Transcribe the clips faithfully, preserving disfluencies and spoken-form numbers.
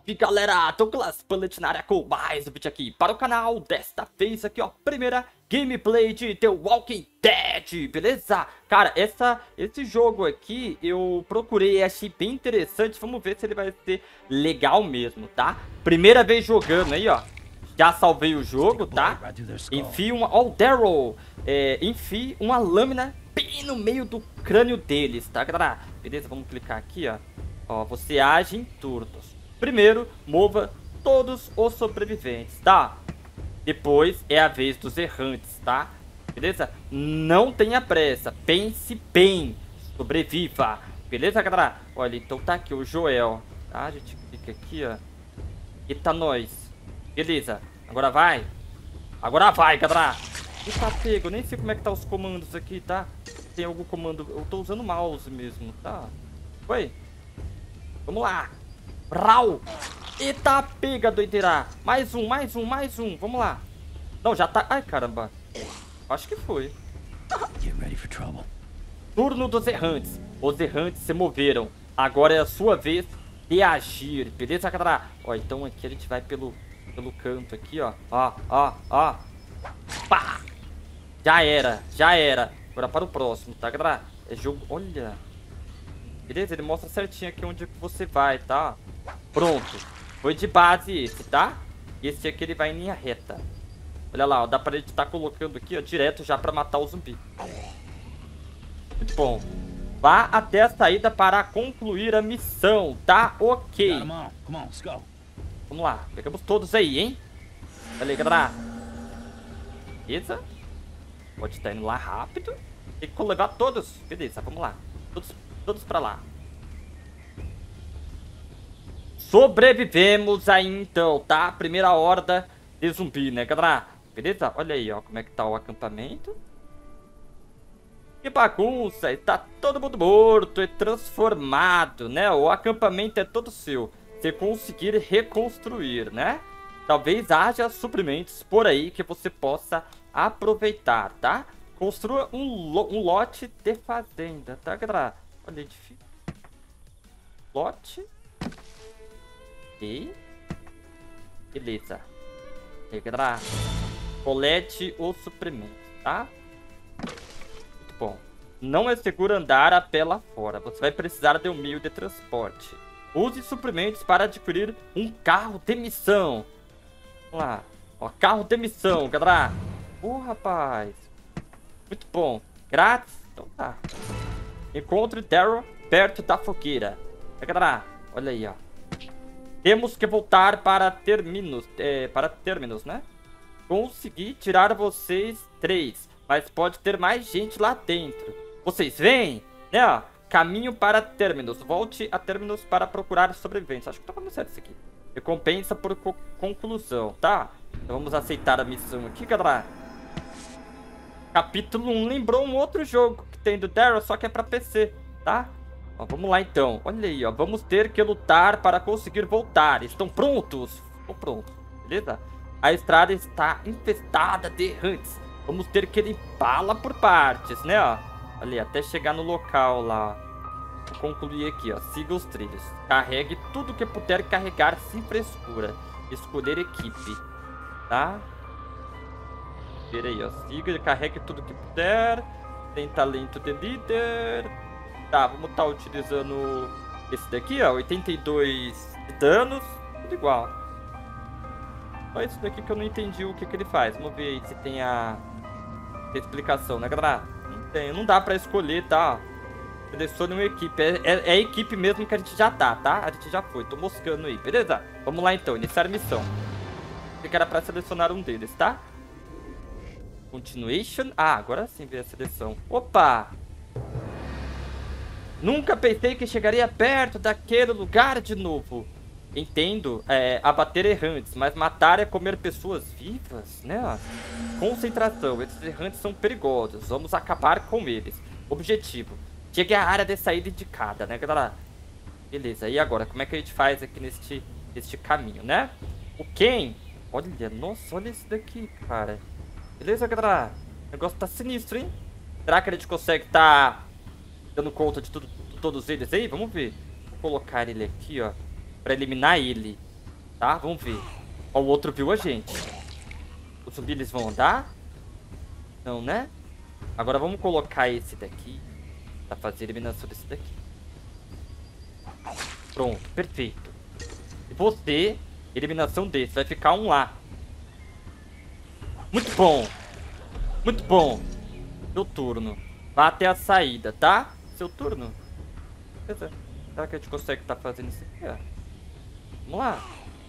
Salve galera, Douglas Bullet na área com mais um vídeo aqui para o canal. Desta vez aqui ó, primeira gameplay de The Walking Dead, beleza? Cara, essa, esse jogo aqui eu procurei e achei bem interessante. Vamos ver se ele vai ser legal mesmo, tá? Primeira vez jogando aí ó, já salvei o jogo, tá? Enfie uma, ó o Daryl, é, enfie uma lâmina bem no meio do crânio deles, tá galera? Beleza, vamos clicar aqui ó. Ó, você age em turnos. Primeiro, mova todos os sobreviventes, tá? Depois é a vez dos errantes, tá? Beleza? Não tenha pressa, pense bem, sobreviva. Beleza, galera? Olha, então tá aqui o Joel, tá? A gente clica aqui, ó. Eita, nós. Beleza, agora vai. Agora vai, galera. Eita, pego, nem sei como é que tá os comandos aqui, tá? Tem algum comando, eu tô usando o mouse mesmo, tá? Foi? Vamos lá. Rau. Eita, pega, doideira. Mais um, mais um, mais um. Vamos lá. Não, já tá... Ai, caramba. Acho que foi. Turno dos errantes. Os errantes se moveram. Agora é a sua vez de agir. Beleza, galera? Ó, então aqui a gente vai pelo, pelo canto aqui, ó. Ó, ó, ó. Pá. Já era, já era. Agora para o próximo, tá, galera? É jogo... Olha... Beleza? Ele mostra certinho aqui onde você vai, tá? Pronto. Foi de base esse, tá? E esse aqui ele vai em linha reta. Olha lá, ó, dá pra ele estar colocando aqui, ó, direto já pra matar o zumbi. Muito bom. Vá até a saída para concluir a missão, tá? Ok. Vamos lá. Pegamos todos aí, hein? Olha aí, galera. Beleza? Pode estar indo lá rápido. Tem que levar todos. Beleza, vamos lá. Todos... Todos pra lá. Sobrevivemos aí então, tá? Primeira horda de zumbi, né, galera? Beleza? Olha aí, ó, como é que tá o acampamento. Que bagunça, está todo mundo morto e transformado, né? O acampamento é todo seu. Se conseguir reconstruir, né? Talvez haja suprimentos por aí que você possa aproveitar, tá? Construa um, lo um lote de fazenda, tá, galera? Olha, edifício. Lote. E... Beleza. E aí, galera. Colete os suprimentos, tá? Muito bom. Não é seguro andar a pé lá fora. Você vai precisar de um meio de transporte. Use suprimentos para adquirir um carro de missão. Vamos lá. Ó, carro de missão, galera. Ô, rapaz. Muito bom. Grátis. Então tá. Encontre Daryl perto da fogueira. É, galera, olha aí, ó. Temos que voltar para Terminus, é, para Terminus, né? Consegui tirar vocês três, mas pode ter mais gente lá dentro. Vocês vêm? Né, ó. Caminho para Terminus. Volte a Terminus para procurar sobreviventes. Acho que tá falando certo isso aqui. Recompensa por co conclusão, tá? Então vamos aceitar a missão aqui, galera. Capítulo um lembrou um outro jogo que tem do Daryl, só que é pra P C, tá? Ó, vamos lá então. Olha aí, ó. Vamos ter que lutar para conseguir voltar. Estão prontos? Estão prontos, beleza? A estrada está infestada de errantes. Vamos ter que limpá-la por partes, né, ó? Olha aí, até chegar no local lá. Vou concluir aqui, ó. Siga os trilhos. Carregue tudo que puder carregar sem frescura. Escolher equipe, tá? Ver aí, ó. Siga, carregue tudo que puder. Tem talento de líder. Tá, vamos estar tá utilizando esse daqui, ó. oitenta e dois de danos. Tudo igual. Só isso daqui que eu não entendi o que que ele faz. Vamos ver aí se tem a, a explicação, né, galera? Não tem, não dá pra escolher, tá? Selecione uma equipe. É, é, é a equipe mesmo que a gente já tá, tá? A gente já foi. Tô moscando aí, beleza? Vamos lá então, iniciar a missão. Eu que era pra selecionar um deles, tá? Continuation. Ah, agora sim veio a seleção. Opa! Nunca pensei que chegaria perto daquele lugar de novo. Entendo, é, abater errantes, mas matar é comer pessoas vivas, né? Concentração, esses errantes são perigosos. Vamos acabar com eles. Objetivo, chegue à área de saída indicada, né, galera? Beleza, e agora? Como é que a gente faz aqui neste, neste caminho, né? O Ken... Olha, nossa, olha isso daqui, cara. Beleza, galera? O negócio tá sinistro, hein? Será que a gente consegue tá dando conta de, tudo, de todos eles aí? Vamos ver. Vou colocar ele aqui, ó. Pra eliminar ele. tá? Vamos ver. Ó, o outro viu a gente. Os zumbis, eles vão andar? Não, né? Agora vamos colocar esse daqui pra fazer a eliminação desse daqui. Pronto, perfeito. E você, eliminação desse, vai ficar um lá. Muito bom. Muito bom. Seu turno. Vá até a saída, tá? Seu turno. Beleza. Será que a gente consegue estar fazendo isso aqui, ó? Vamos lá.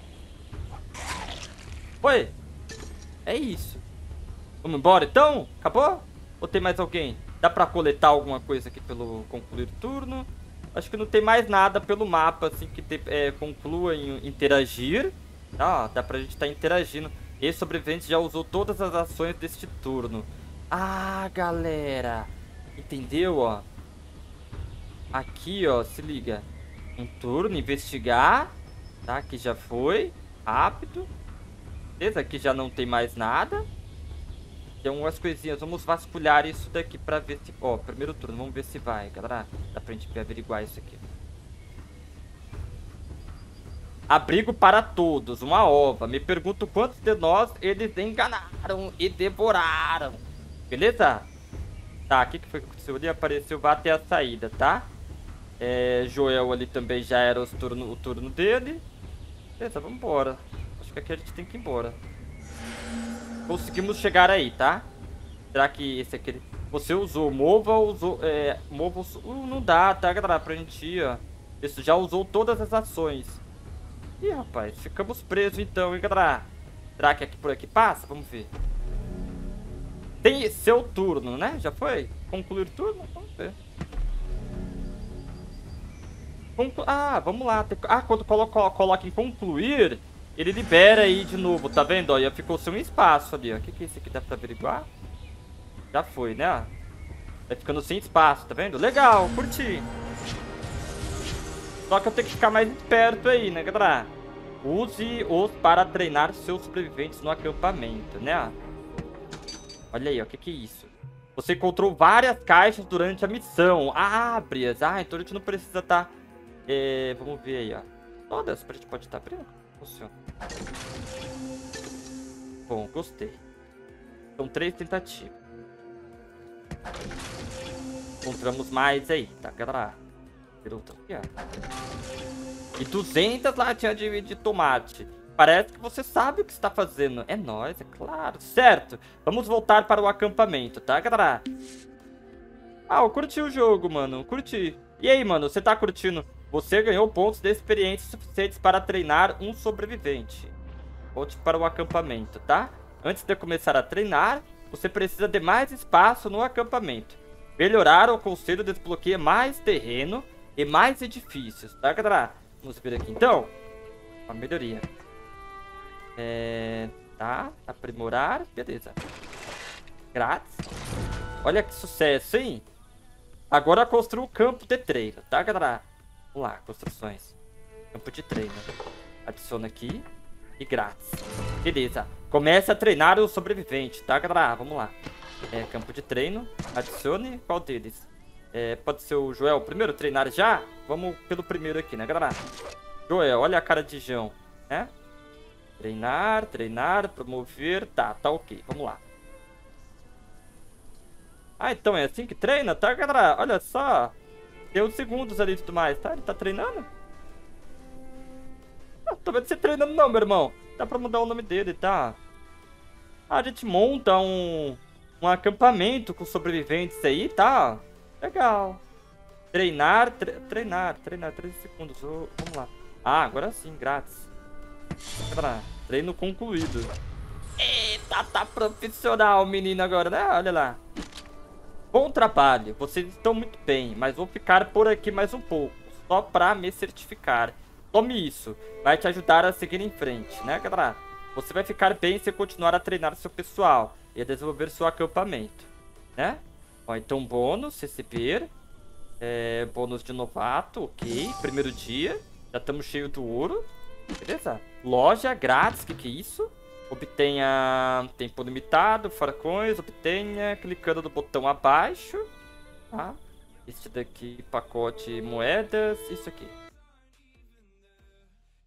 Oi. É isso. Vamos embora, então? Acabou? Ou tem mais alguém? Dá pra coletar alguma coisa aqui pelo concluir turno? Acho que não tem mais nada pelo mapa, assim, que te, é, conclua em interagir. Tá, dá pra gente estar interagindo. Esse sobrevivente já usou todas as ações deste turno. Ah, galera. Entendeu, ó? Aqui, ó, se liga. Um turno, investigar. Tá, aqui já foi. Rápido. Beleza, aqui já não tem mais nada. Tem algumas coisinhas. Vamos vasculhar isso daqui pra ver se... Ó, primeiro turno. Vamos ver se vai, galera. Dá pra gente averiguar isso aqui. Abrigo para todos. Uma ova. Me pergunto quantos de nós eles enganaram e devoraram. Beleza? Tá, o que, que foi que aconteceu ali? Apareceu, vá até a saída, tá? É, Joel ali também já era os turno, o turno dele. Beleza, vamos embora. Acho que aqui a gente tem que ir embora. Conseguimos chegar aí, tá? Será que esse aqui... Você usou mova, usou... É, mova... Uh, não dá, tá, galera? Pra gente ir, ó. Isso já usou todas as ações. Ih, rapaz, ficamos presos então, hein, galera? Será que aqui por aqui passa? Vamos ver. Tem seu turno, né? Já foi? Concluir turno? Vamos ver. Conclu... Ah, vamos lá. Ah, quando coloca, coloca em concluir, ele libera aí de novo, tá vendo? Ó, já ficou sem um espaço ali, ó. O que que é isso aqui? Dá pra averiguar? Já foi, né? Vai ficando sem espaço, tá vendo? Legal, curti. Só que eu tenho que ficar mais esperto aí, né, galera? Use-os para treinar seus sobreviventes no acampamento, né? Olha aí, ó, o que que é isso? Você encontrou várias caixas durante a missão. Abre-as. Ah, então a gente não precisa estar... Tá, é, vamos ver aí, ó. Todas a gente pode estar abrindo? Funciona. Bom, gostei. São três tentativas. Encontramos mais aí, tá, galera? E duzentas latinhas de, de tomate. Parece que você sabe o que está fazendo. É nóis, é claro. Certo. Vamos voltar para o acampamento, tá, galera? Ah, eu curti o jogo, mano. Curti. E aí, mano, você tá curtindo? Você ganhou pontos de experiência suficientes para treinar um sobrevivente. Volte para o acampamento, tá? Antes de começar a treinar, você precisa de mais espaço no acampamento. Melhorar o conselho desbloqueia mais terreno e mais edifícios, tá, galera? Vamos ver aqui, então. Uma melhoria. É... Tá, aprimorar, beleza. Grátis. Olha que sucesso, hein? Agora construa o campo de treino, tá, galera? Vamos lá, construções. Campo de treino. Adiciona aqui. E grátis. Beleza. Comece a treinar o sobrevivente, tá, galera? Vamos lá. É, campo de treino. Adicione qual deles? É, pode ser o Joel. Primeiro, treinar já? Vamos pelo primeiro aqui, né, galera? Joel, olha a cara de João, né? Treinar, treinar, promover. Tá, tá ok. Vamos lá. Ah, então é assim que treina, tá, galera? Olha só. Tem uns segundos ali e tudo mais, tá? Ele tá treinando? Não tô vendo você treinando não, meu irmão. Dá pra mudar o nome dele, tá? Ah, a gente monta um, um acampamento com sobreviventes aí, tá? Legal. Treinar, tre treinar, treinar, treze segundos. Oh, vamos lá. Ah, agora sim, grátis. Galera, treino concluído. Eita, tá profissional, menino, agora, né? Olha lá. Bom trabalho, vocês estão muito bem, mas vou ficar por aqui mais um pouco, só pra me certificar. Tome isso, vai te ajudar a seguir em frente, né, galera? Você vai ficar bem se continuar a treinar seu pessoal e a desenvolver seu acampamento, né? Ó, então bônus, receber, é, bônus de novato, ok, primeiro dia, já estamos cheios do ouro, beleza? Loja grátis, que que é isso? Obtenha tempo limitado, farcões, obtenha clicando no botão abaixo, tá? Este daqui, pacote moedas, isso aqui.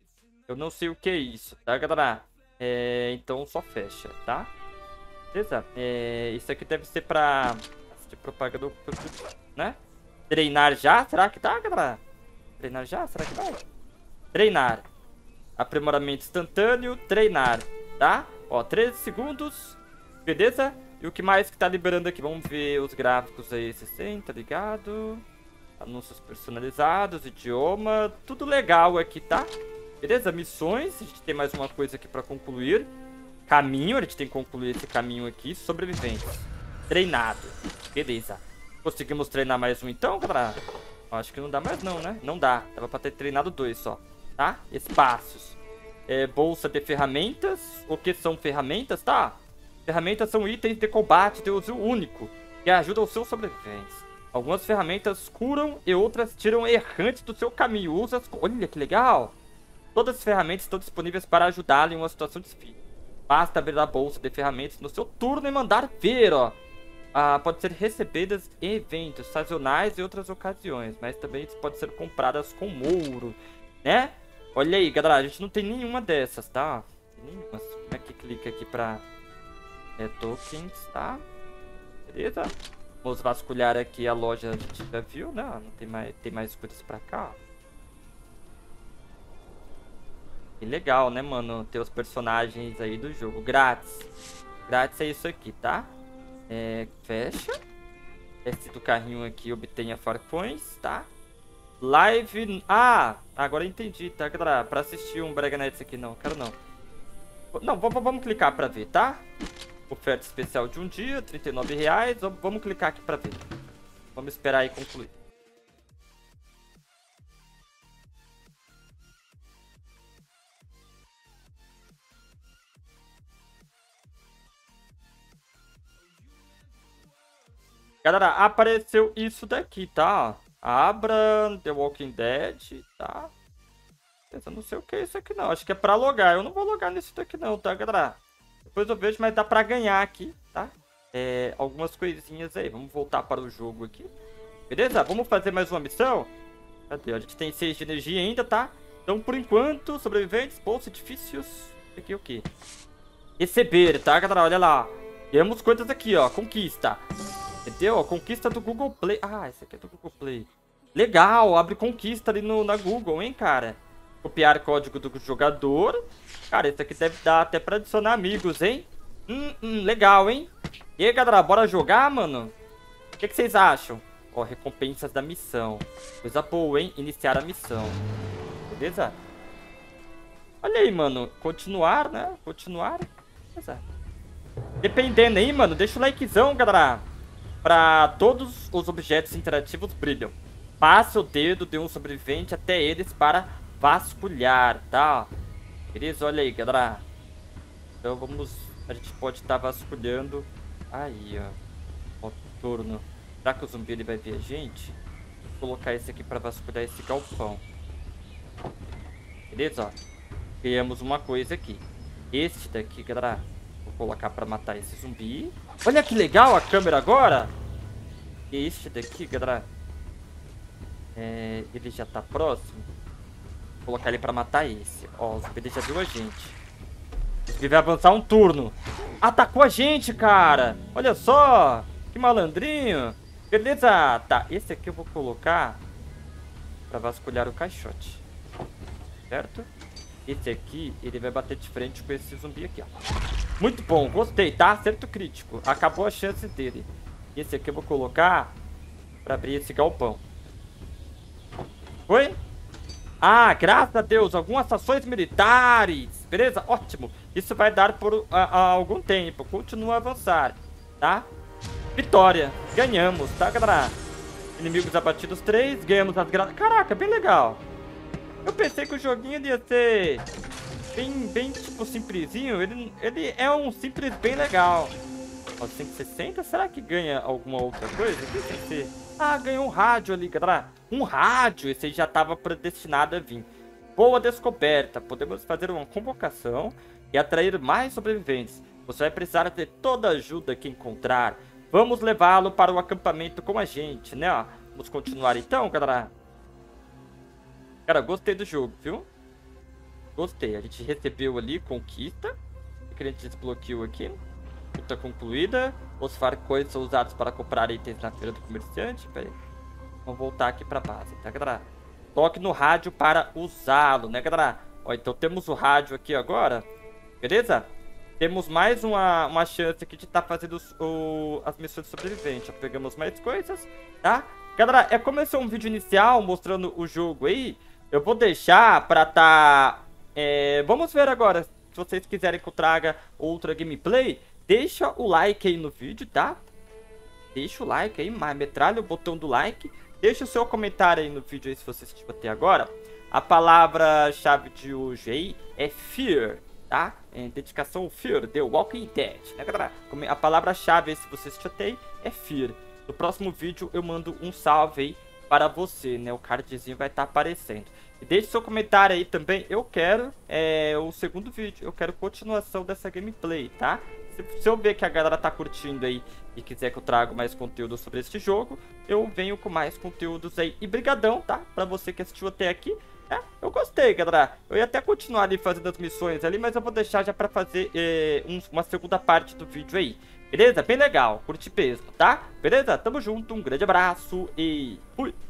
Eu não sei o que é isso, tá, galera? É, então só fecha, tá? Beleza? É, isso aqui deve ser pra assistir propaganda, né? Treinar já? Será que tá, galera? Treinar já? Será que vai? Treinar. Aprimoramento instantâneo, treinar, tá? Ó, treze segundos, beleza? E o que mais que tá liberando aqui? Vamos ver os gráficos aí, sessenta, ligado? Anúncios personalizados, idioma, tudo legal aqui, tá? Beleza? Missões, a gente tem mais uma coisa aqui pra concluir. Caminho, a gente tem que concluir esse caminho aqui. Sobreviventes. Treinado. Beleza. Conseguimos treinar mais um então, galera? Acho que não dá mais não, né? Não dá. Dava pra ter treinado dois só. Tá? Espaços. É, bolsa de ferramentas. O que são ferramentas, tá? Ferramentas são itens de combate de uso único, que ajudam os seus sobreviventes. Algumas ferramentas curam e outras tiram errantes do seu caminho. Usa as... Olha que legal! Todas as ferramentas estão disponíveis para ajudá-lo em uma situação difícil. Basta abrir a bolsa de ferramentas no seu turno e mandar ver, ó. Ah, pode ser recebidas em eventos sazonais e outras ocasiões, mas também pode ser compradas com ouro, né? Olha aí, galera, a gente não tem nenhuma dessas, tá? Nenhuma. Como é que clica aqui pra... É, tokens, tá? Beleza? Vamos vasculhar aqui a loja, a gente já viu, né? Não tem mais, tem mais coisas pra cá, ó. Que legal, né, mano? Ter os personagens aí do jogo. Grátis. Grátis é isso aqui, tá? É, fecha. Esse do carrinho aqui obtenha farpões, tá? Live... Ah! Agora eu entendi, tá, galera? Pra assistir um Brega Nets aqui, não. Quero não. Não, vamos clicar pra ver, tá? Oferta especial de um dia, trinta e nove reais. Vamos clicar aqui pra ver. Vamos esperar aí concluir. Galera, apareceu isso daqui, tá? Abra The Walking Dead, tá? Eu não sei o que é isso aqui não. Acho que é pra logar. Eu não vou logar nisso daqui não, tá, galera? Depois eu vejo, mas dá pra ganhar aqui, tá? É, algumas coisinhas aí. Vamos voltar para o jogo aqui. Beleza? Vamos fazer mais uma missão? Cadê? A gente tem seis de energia ainda, tá? Então, por enquanto, sobreviventes, bolsa, edifícios... Aqui o quê? Receber, tá, galera? Olha lá. Temos coisas aqui, ó. Conquista. Entendeu? Conquista do Google Play. Ah, esse aqui é do Google Play. Legal, abre conquista ali no, na Google, hein, cara? Copiar código do jogador. Cara, esse aqui deve dar até pra adicionar amigos, hein? Hum, hum, legal, hein? E aí, galera, bora jogar, mano? O que, que vocês acham? Ó, recompensas da missão. Coisa boa, hein? Iniciar a missão. Beleza? Olha aí, mano. Continuar, né? Continuar. Beleza. Dependendo aí, mano, deixa o likezão, galera. Pra todos os objetos interativos brilham. Passe o dedo de um sobrevivente até eles para vasculhar, tá? Beleza? Olha aí, galera. Então vamos... A gente pode estar tá vasculhando. Aí, ó. Ó, turno. Será que o zumbi ele vai ver a gente? Vou colocar esse aqui para vasculhar esse galpão. Beleza? Ó. Criamos uma coisa aqui. Este daqui, galera. Vou colocar para matar esse zumbi. Olha que legal a câmera agora. E este daqui, galera. É, ele já tá próximo. Vou colocar ele pra matar esse. Ó, o zumbi já viu a gente. O zumbi vai avançar um turno. Atacou a gente, cara. Olha só. Que malandrinho. Beleza. Tá, esse aqui eu vou colocar pra vasculhar o caixote. Certo? Esse aqui, ele vai bater de frente com esse zumbi aqui, ó. Muito bom, gostei, tá? Acerto crítico. Acabou a chance dele. Esse aqui eu vou colocar pra abrir esse galpão. Foi? Ah, graças a Deus, algumas ações militares. Beleza? Ótimo. Isso vai dar por a, a algum tempo. Continua a avançar, tá? Vitória. Ganhamos, tá, galera? Inimigos abatidos três. Ganhamos as graças. Caraca, bem legal. Eu pensei que o joguinho ia ser bem, bem tipo, simplesinho. Ele, ele é um simples bem legal. Ó, cento e sessenta? Será que ganha alguma outra coisa? O que tem que ser? Ah, ganhou um rádio ali, galera. Um rádio. Esse já estava predestinado a vir. Boa descoberta. Podemos fazer uma convocação e atrair mais sobreviventes. Você vai precisar de toda a ajuda que encontrar. Vamos levá-lo para o acampamento com a gente, né? Vamos continuar então, galera. Cara, gostei do jogo, viu? Gostei. A gente recebeu ali conquista. O que a gente desbloqueou aqui? Luta concluída. Os farcões são usados para comprar itens na feira do comerciante. Pera aí. Vamos voltar aqui pra base, tá, galera? Toque no rádio para usá-lo, né, galera? Ó, então temos o rádio aqui agora. Beleza? Temos mais uma, uma chance aqui de estar tá fazendo os, o, as missões de sobrevivente. Já pegamos mais coisas, tá? Galera, é como esse é um vídeo inicial mostrando o jogo aí. Eu vou deixar pra tá... É, vamos ver agora. Se vocês quiserem que eu traga outra gameplay, deixa o like aí no vídeo, tá? Deixa o like aí, metralha o botão do like. Deixa o seu comentário aí no vídeo aí se você assistiu até agora. A palavra-chave de hoje aí é Fear, tá? É dedicação Fear, The Walking Dead, né, galera? A palavra-chave aí, se você assistiu até aí, é Fear. No próximo vídeo eu mando um salve aí para você, né? O cardzinho vai estar aparecendo. E deixe seu comentário aí também. Eu quero é, o segundo vídeo. Eu quero continuação dessa gameplay, tá? Se, se eu ver que a galera tá curtindo aí e quiser que eu traga mais conteúdo sobre este jogo, eu venho com mais conteúdos aí. E brigadão, tá? Pra você que assistiu até aqui. É, eu gostei, galera. Eu ia até continuar ali fazendo as missões ali, mas eu vou deixar já pra fazer é, um, uma segunda parte do vídeo aí. Beleza? Bem legal. Curti mesmo, tá? Beleza? Tamo junto. Um grande abraço e fui!